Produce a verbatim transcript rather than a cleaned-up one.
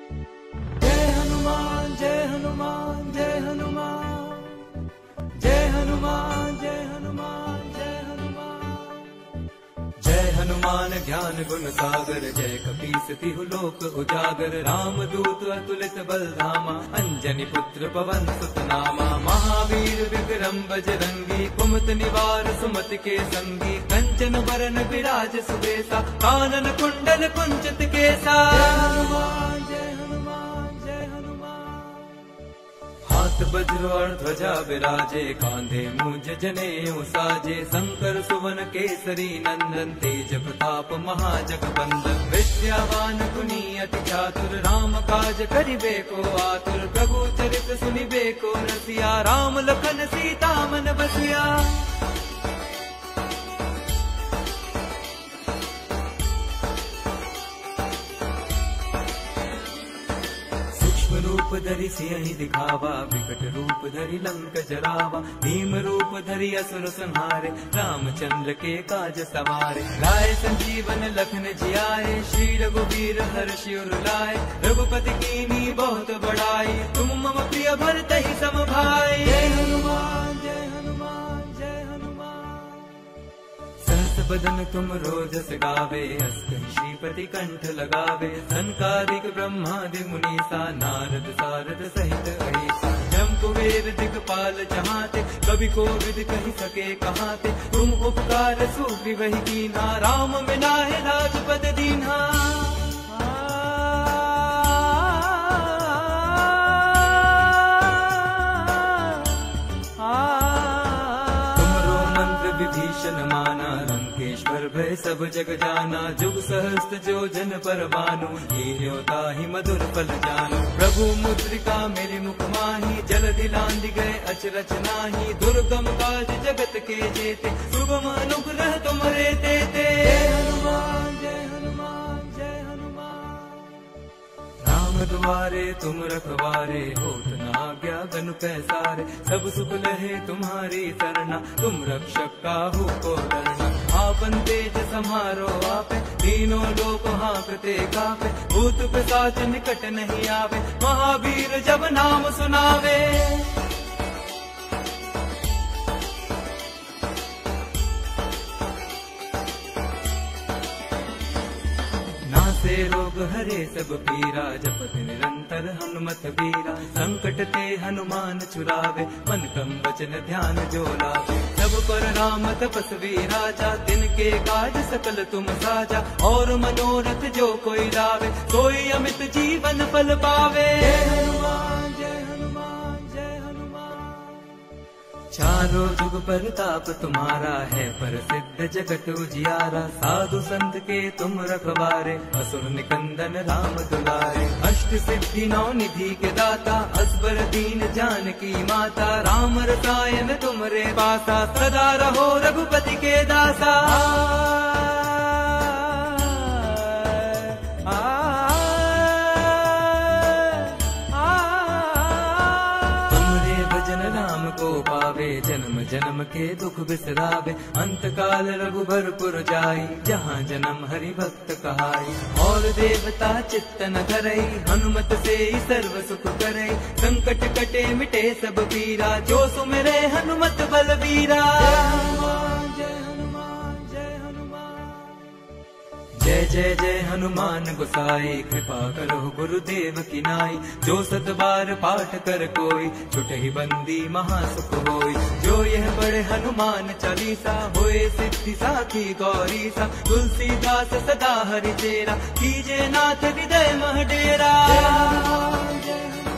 जय हनुमान जय हनुमान जय हनुमान जय हनुमान जय हनुमान जय हनुमान जय हनुमान ज्ञान गुण सागर जय कपीस तिहु लोक उजागर राम दूत अतुलित बल धामा अंजनी पुत्र पवन सुत नामा महावीर विक्रम बजरंगी कुमत निवार सुमति के संगी कंचन बरन विराज सुबेसा कानन कुंडल कुंचित केसा हनुमान जय हनुमान जय हनुमान हाथ वज्र और ध्वजा विराजे कांधे मूंज जनेऊ साजे शंकर सुवन केसरी नंदन तेज प्रताप महाजगबंदन विद्यावान गुणी अति चातुर राम काज करिबे को आतुर प्रभु चरित सुनिबे को रसिया राम लखन सीता मन बसिया रूप धरि सियहि दिखावा विकट रूप धरि लंक जरावा भीम रूप धरि असुर संहारे रामचंद्र के काज सवारे लाए संजीवन लखन जियाए श्री रघुवीर हर्षि उर लाए रघुपति कीनी बहुत बड़ाई तुम मम प्रिय भरतहि सम भाई जय हनुमान जय हनुमान जय हनुमान सहस बदन तुम रोजस गावे हस श्रीपति कंठ लगावे संकादिक ब्रह्मादि मुनीसा नारद सारद सहित अहिसा जम कुबेर दिगपाल जहाते कवि कोविद कहि सके कहाते तुम उपकार सुग्रीवहि कीन्हा राम मिलाए राजपद दीन्हा विभीषण माना लंकेश्वर भय सब जग जाना जुग सहस्त्र जो जन पर भानु हीरोता ही मधुर फल जानु प्रभु मुद्रिका मेरे मुख माही जल दिलांदी गए अचरच नाही दुर्गम काज जगत के जेते शुभम अनुग्रह तुम्हारे देते जय हनुमान जय हनुमान जय हनुमान राम द्वारे तुम रखवारे होत न आज्ञा गनु पैसारे सब सुख लहे तुम्हारी सरना तुम रक्षक काहू को डरना आपन तेज समारो आपे तीनों लोक हाँकते कापे भूत पिशाच निकट नहीं आवे महावीर जब नाम सुनावे से रोग हरे सब पीरा जपत निरंतर हनुमत बीरा संकट ते हनुमान छुरावे मन क्रम वचन ध्यान जो लावे सब पर राम तपस्वी राजा तिनके काज सकल तुम साजा और मनोरथ जो कोई लावे सोई अमित जीवन फल पावे जय हनुमान जय हनुमान जय हनुमान चारों जुग परताप तुम्हारा है प्रसिद्ध जगत उजियारा साधु संत के तुम रखवारे असुर निकंदन राम दुलारे अष्ट सिद्धि नौ निधि के दाता असबर दीन जानकी माता राम रसायन तुमरे पासा सदा रहो रघुपति के दासा को पावे जन्म जन्म के दुख बिसरावे अंत काल रघुबरपुर जाई जहाँ जन्म हरि भक्त कहाई और देवता चित्त न धरई हनुमत से ही सर्व सुख करई संकट कटे मिटे सब पीरा जो सुमिरे हनुमत बलबीरा जय जय जय हनुमान गोसाई कृपा करो गुरुदेव की नाई जो सत बार पाठ कर कोई छुटहि बंदी महासुख होई जो यह पढ़े हनुमान चालीसा होए सिद्धि साखी गौरी सा तुलसीदास सदा हरि चेरा कीजे नाथ हृदय मह डेरा।